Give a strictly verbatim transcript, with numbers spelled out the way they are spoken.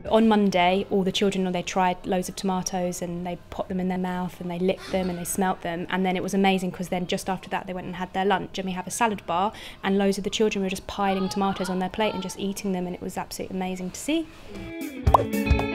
On Monday, all the children, they tried loads of tomatoes and they put them in their mouth and they licked them and they smelt them, and then it was amazing because then just after that they went and had their lunch, and we have a salad bar and loads of the children were just piling tomatoes on their plate and just eating them, and it was absolutely amazing to see.